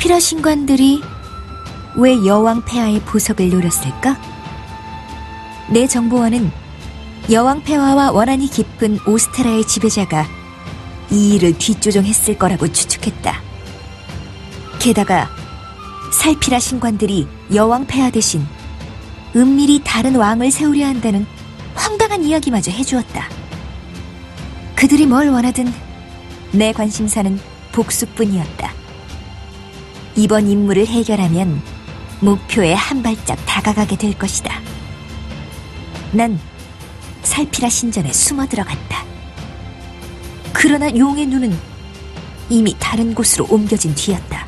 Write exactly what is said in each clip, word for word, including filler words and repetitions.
살피라 신관들이 왜 여왕 폐하의 보석을 노렸을까? 내 정보원은 여왕 폐하와 원한이 깊은 오스테라의 지배자가 이 일을 뒷조종했을 거라고 추측했다. 게다가 살피라 신관들이 여왕 폐하 대신 은밀히 다른 왕을 세우려 한다는 황당한 이야기마저 해주었다. 그들이 뭘 원하든 내 관심사는 복수뿐이었다. 이번 임무를 해결하면 목표에 한 발짝 다가가게 될 것이다. 난 살피라 신전에 숨어 들어갔다. 그러나 용의 눈은 이미 다른 곳으로 옮겨진 뒤였다.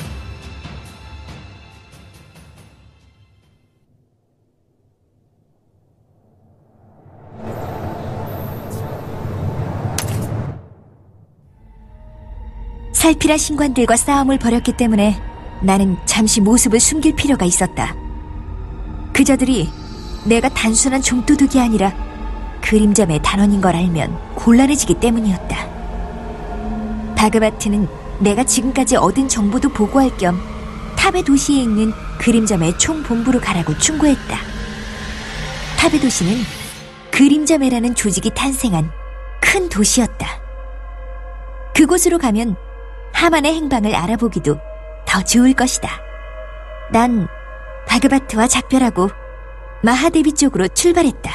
살피라 신관들과 싸움을 벌였기 때문에 나는 잠시 모습을 숨길 필요가 있었다. 그자들이 내가 단순한 좀도둑이 아니라 그림자매의 단원인 걸 알면 곤란해지기 때문이었다. 바그바트는 내가 지금까지 얻은 정보도 보고할 겸 탑의 도시에 있는 그림자매의 총본부로 가라고 충고했다. 탑의 도시는 그림자매라는 조직이 탄생한 큰 도시였다. 그곳으로 가면 하만의 행방을 알아보기도 더 좋을 것이다. 난 바그바트와 작별하고 마하데비 쪽으로 출발했다.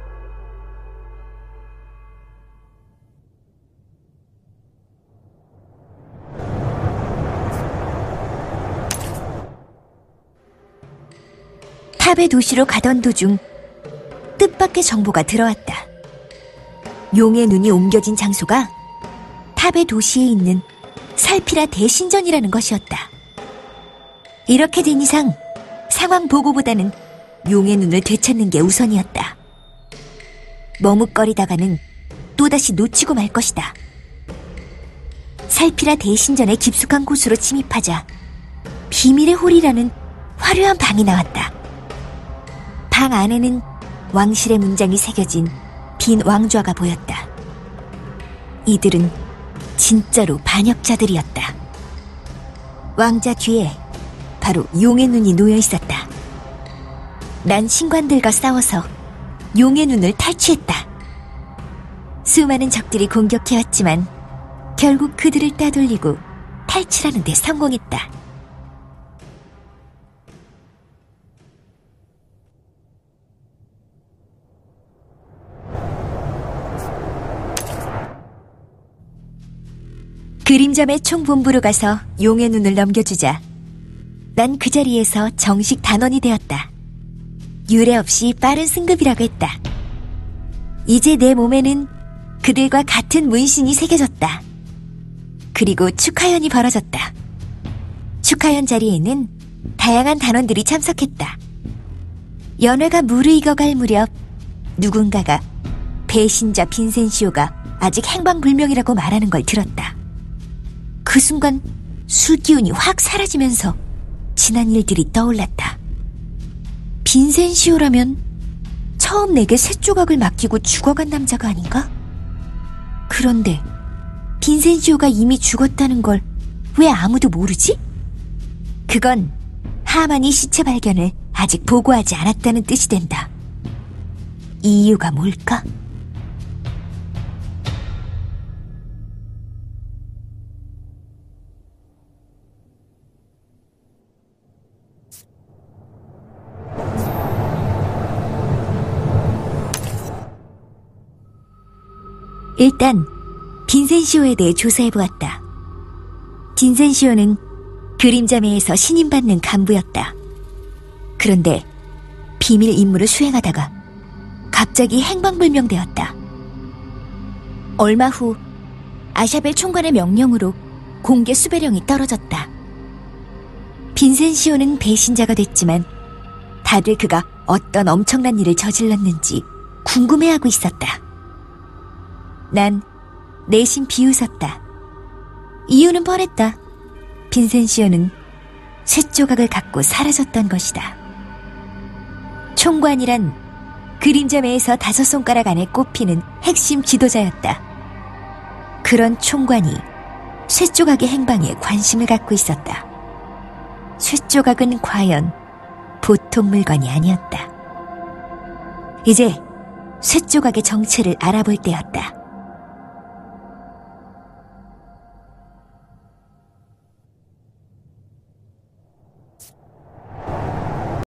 탑의 도시로 가던 도중 뜻밖의 정보가 들어왔다. 용의 눈이 옮겨진 장소가 탑의 도시에 있는 살피라 대신전이라는 것이었다. 이렇게 된 이상 상황 보고보다는 용의 눈을 되찾는 게 우선이었다. 머뭇거리다가는 또다시 놓치고 말 것이다. 살피라 대신전의 깊숙한 곳으로 침입하자 비밀의 홀이라는 화려한 방이 나왔다. 방 안에는 왕실의 문장이 새겨진 빈 왕좌가 보였다. 이들은 진짜로 반역자들이었다. 왕자 뒤에 바로 용의 눈이 놓여 있었다. 난 신관들과 싸워서 용의 눈을 탈취했다. 수많은 적들이 공격해왔지만 결국 그들을 따돌리고 탈출하는 데 성공했다. 그림자매 총본부로 가서 용의 눈을 넘겨주자 난 그 자리에서 정식 단원이 되었다. 유례 없이 빠른 승급이라고 했다. 이제 내 몸에는 그들과 같은 문신이 새겨졌다. 그리고 축하연이 벌어졌다. 축하연 자리에는 다양한 단원들이 참석했다. 연회가 무르익어갈 무렵 누군가가 배신자 빈센시오가 아직 행방불명이라고 말하는 걸 들었다. 그 순간 술기운이 확 사라지면서 지난 일들이 떠올랐다. 빈센시오라면 처음 내게 새 조각을 맡기고 죽어간 남자가 아닌가? 그런데 빈센시오가 이미 죽었다는 걸 왜 아무도 모르지? 그건 하만이 시체 발견을 아직 보고하지 않았다는 뜻이 된다. 이유가 뭘까? 일단 빈센시오에 대해 조사해보았다. 빈센시오는 그림자매에서 신임받는 간부였다. 그런데 비밀 임무를 수행하다가 갑자기 행방불명되었다. 얼마 후 아샤벨 총관의 명령으로 공개 수배령이 떨어졌다. 빈센시오는 배신자가 됐지만 다들 그가 어떤 엄청난 일을 저질렀는지 궁금해하고 있었다. 난 내심 비웃었다. 이유는 뻔했다. 빈센시오는 쇠 조각을 갖고 사라졌던 것이다. 총관이란 그림자매에서 다섯 손가락 안에 꼽히는 핵심 지도자였다. 그런 총관이 쇠 조각의 행방에 관심을 갖고 있었다. 쇳조각은 과연 보통 물건이 아니었다. 이제 쇳조각의 정체를 알아볼 때였다.